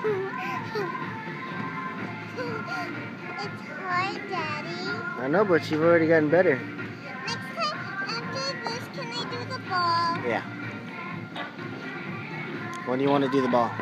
It's hard, Daddy. I know, but you've already gotten better. Next time, after this, can I do the ball? Yeah. When do you want to do the ball?